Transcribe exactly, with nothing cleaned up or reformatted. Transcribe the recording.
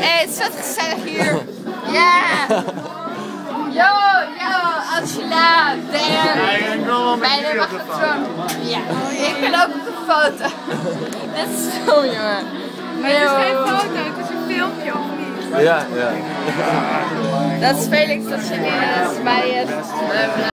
Hey, het is vet gezellig hier. Yeah! Yo, yo, Angela, there. Bijna mag ik zo. Ja, ik ben ook op de foto. Dit is zo, jongen. Maar het is geen foto, het is een filmpje of niet? Ja, ja. Dat is Felix, dat is serieus bij het.